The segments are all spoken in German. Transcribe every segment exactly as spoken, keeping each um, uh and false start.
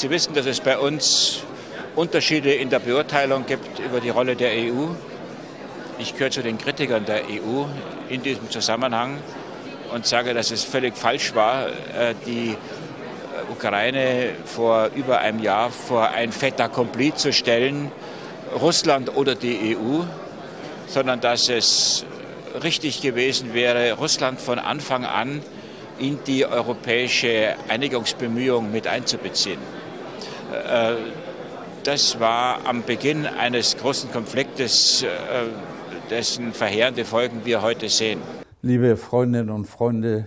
Sie wissen, dass es bei uns Unterschiede in der Beurteilung gibt über die Rolle der E U. Ich gehöre zu den Kritikern der E U in diesem Zusammenhang und sage, dass es völlig falsch war, die Ukraine vor über einem Jahr vor ein Fait accompli zu stellen, Russland oder die E U, sondern dass es richtig gewesen wäre, Russland von Anfang an in die europäische Einigungsbemühungen mit einzubeziehen. Das war am Beginn eines großen Konfliktes, dessen verheerende Folgen wir heute sehen. Liebe Freundinnen und Freunde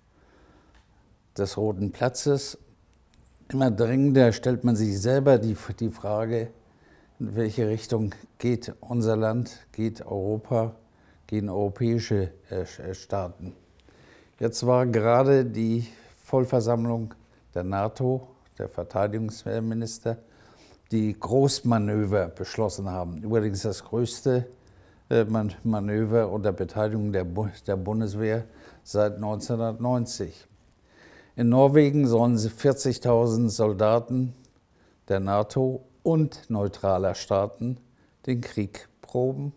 des Roten Platzes, immer dringender stellt man sich selber die, die Frage, in welche Richtung geht unser Land, geht Europa, gehen europäische äh, Staaten. Jetzt war gerade die Vollversammlung der NATO, der Verteidigungsminister, die Großmanöver beschlossen haben. Übrigens das größte äh, Manöver unter Beteiligung der, Bu der Bundeswehr seit neunzehnhundertneunzig. In Norwegen sollen vierzigtausend Soldaten der NATO und neutraler Staaten den Krieg proben,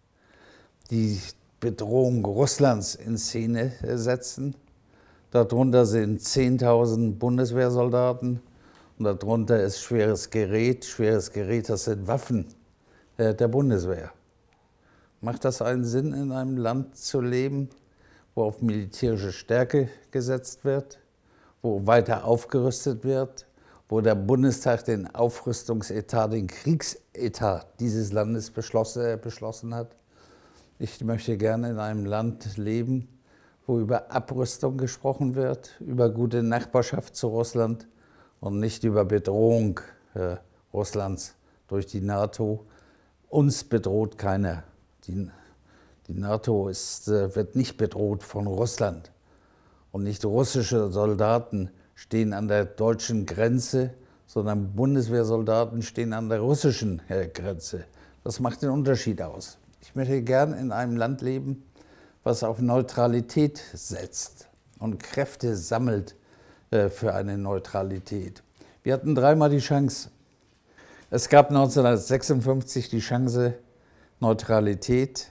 die Bedrohung Russlands in Szene setzen. Darunter sind zehntausend Bundeswehrsoldaten und darunter ist schweres Gerät. Schweres Gerät, das sind Waffen der Bundeswehr. Macht das einen Sinn, in einem Land zu leben, wo auf militärische Stärke gesetzt wird, wo weiter aufgerüstet wird, wo der Bundestag den Aufrüstungsetat, den Kriegsetat dieses Landes beschlossen, beschlossen hat? Ich möchte gerne in einem Land leben, wo über Abrüstung gesprochen wird, über gute Nachbarschaft zu Russland und nicht über Bedrohung äh, Russlands durch die NATO. Uns bedroht keiner. Die, die NATO ist, äh, wird nicht bedroht von Russland. Und nicht russische Soldaten stehen an der deutschen Grenze, sondern Bundeswehrsoldaten stehen an der russischen äh, Grenze. Das macht den Unterschied aus. Ich möchte gern in einem Land leben, was auf Neutralität setzt und Kräfte sammelt äh, für eine Neutralität. Wir hatten dreimal die Chance. Es gab neunzehnhundertsechsundfünfzig die Chance, Neutralität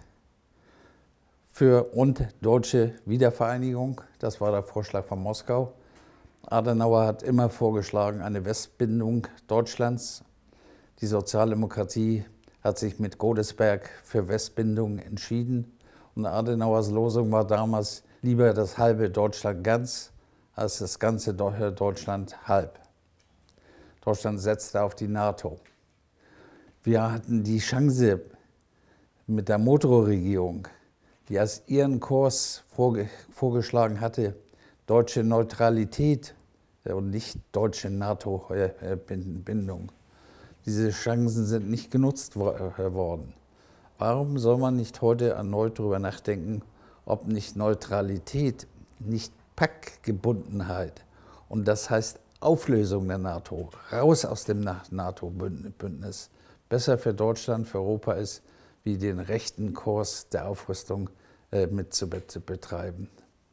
für und deutsche Wiedervereinigung. Das war der Vorschlag von Moskau. Adenauer hat immer vorgeschlagen, eine Westbindung Deutschlands. Die Sozialdemokratie hat sich mit Godesberg für Westbindung entschieden. Und Adenauers Losung war damals lieber das halbe Deutschland ganz, als das ganze Deutschland halb. Deutschland setzte auf die NATO. Wir hatten die Chance mit der Motro-Regierung, die als ihren Kurs vorge vorgeschlagen hatte, deutsche Neutralität und nicht deutsche NATO-Bindung. Diese Chancen sind nicht genutzt worden. Warum soll man nicht heute erneut darüber nachdenken, ob nicht Neutralität, nicht Paktgebundenheit, und das heißt Auflösung der NATO, raus aus dem NATO-Bündnis, besser für Deutschland, für Europa ist, wie den rechten Kurs der Aufrüstung äh, mit zu betreiben.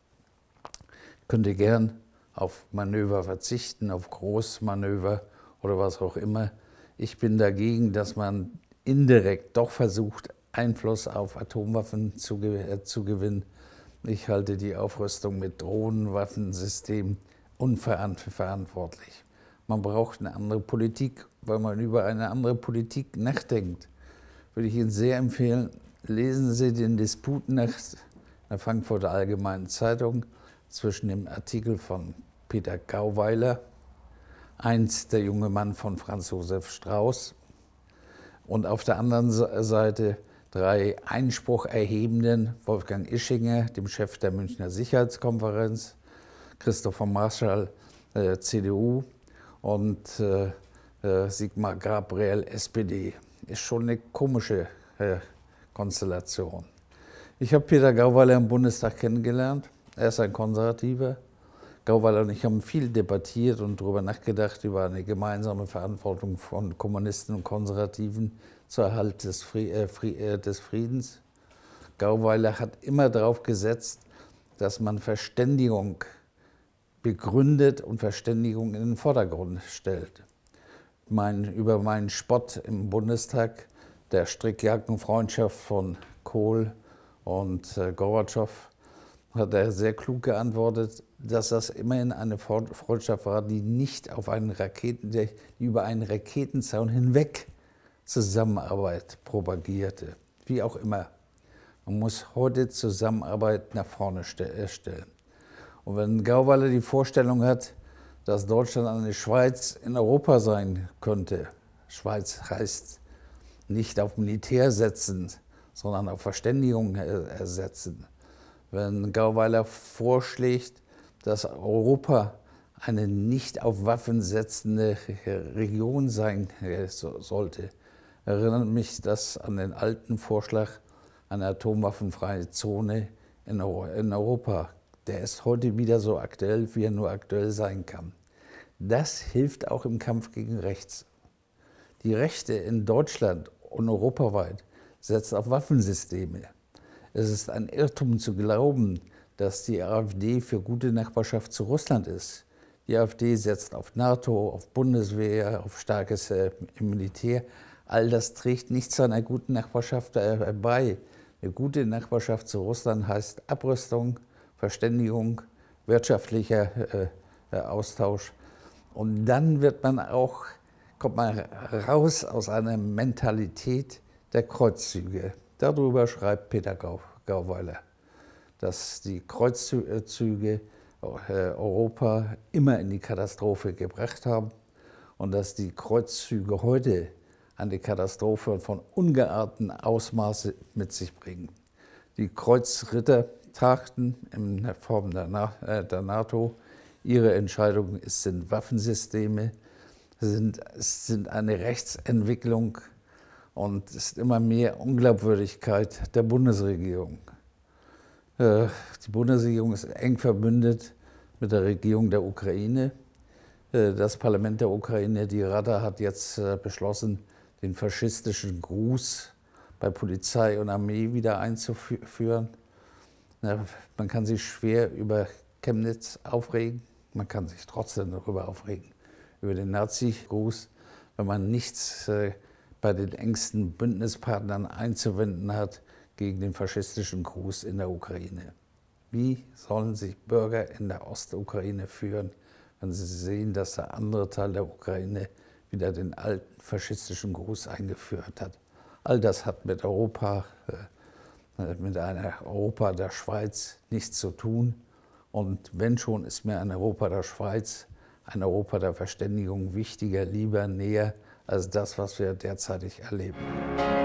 Ich könnte gern auf Manöver verzichten, auf Großmanöver oder was auch immer. Ich bin dagegen, dass man indirekt doch versucht, Einfluss auf Atomwaffen zu, äh, zu gewinnen. Ich halte die Aufrüstung mit Drohnenwaffensystemen unverantwortlich. Man braucht eine andere Politik, weil man über eine andere Politik nachdenkt. Würde ich Ihnen sehr empfehlen, lesen Sie den Disput nach der Frankfurter Allgemeinen Zeitung zwischen dem Artikel von Peter Gauweiler, einst der junge Mann von Franz Josef Strauß, und auf der anderen Seite drei Einsprucherhebenden, Wolfgang Ischinger, dem Chef der Münchner Sicherheitskonferenz, Christopher Marschall, äh, C D U, und äh, äh, Sigmar Gabriel, S P D. Ist schon eine komische äh, Konstellation. Ich habe Peter Gauweiler im Bundestag kennengelernt. Er ist ein Konservativer. Gauweiler und ich haben viel debattiert und darüber nachgedacht, über eine gemeinsame Verantwortung von Kommunisten und Konservativen zur Erhalt des, Fried äh, Fried äh, des Friedens. Gauweiler hat immer darauf gesetzt, dass man Verständigung begründet und Verständigung in den Vordergrund stellt. mein, über meinen Spott im Bundestag, der Strickjackenfreundschaft von Kohl und äh, Gorbatschow, hat er sehr klug geantwortet, dass das immerhin eine Freundschaft war, die nicht auf einen Raketen, die über einen Raketenzaun hinweg Zusammenarbeit propagierte. Wie auch immer. Man muss heute Zusammenarbeit nach vorne stellen. Und wenn Gauweiler die Vorstellung hat, dass Deutschland eine Schweiz in Europa sein könnte, Schweiz heißt nicht auf Militär setzen, sondern auf Verständigung ersetzen. Wenn Gauweiler vorschlägt, dass Europa eine nicht auf Waffen setzende Region sein sollte, erinnert mich das an den alten Vorschlag einer atomwaffenfreien Zone in Europa. Der ist heute wieder so aktuell, wie er nur aktuell sein kann. Das hilft auch im Kampf gegen Rechts. Die Rechte in Deutschland und europaweit setzt auf Waffensysteme. Es ist ein Irrtum zu glauben, dass die AfD für gute Nachbarschaft zu Russland ist. Die AfD setzt auf NATO, auf Bundeswehr, auf starkes äh, Militär. All das trägt nicht zu einer guten Nachbarschaft äh, bei. Eine gute Nachbarschaft zu Russland heißt Abrüstung, Verständigung, wirtschaftlicher äh, äh, Austausch. Und dann wird man auch, kommt man raus aus einer Mentalität der Kreuzzüge. Darüber schreibt Peter Gauweiler, dass die Kreuzzüge Europa immer in die Katastrophe gebracht haben und dass die Kreuzzüge heute eine Katastrophe von ungeahnten Ausmaße mit sich bringen. Die Kreuzritter tagten in der Form der, NATO. Ihre Entscheidung sind Waffensysteme, sind, sind eine Rechtsentwicklung und es ist immer mehr Unglaubwürdigkeit der Bundesregierung. Die Bundesregierung ist eng verbündet mit der Regierung der Ukraine. Das Parlament der Ukraine, die Rada, hat jetzt beschlossen, den faschistischen Gruß bei Polizei und Armee wieder einzuführen. Man kann sich schwer über Chemnitz aufregen, man kann sich trotzdem darüber aufregen, über den Nazi-Gruß, wenn man nichts bei den engsten Bündnispartnern einzuwenden hat gegen den faschistischen Gruß in der Ukraine. Wie sollen sich Bürger in der Ostukraine führen, wenn sie sehen, dass der andere Teil der Ukraine wieder den alten faschistischen Gruß eingeführt hat? All das hat mit Europa, mit einer Europa der Schweiz nichts zu tun. Und wenn schon, ist mir ein Europa der Schweiz, ein Europa der Verständigung wichtiger, lieber, näher als das, was wir derzeitig erleben.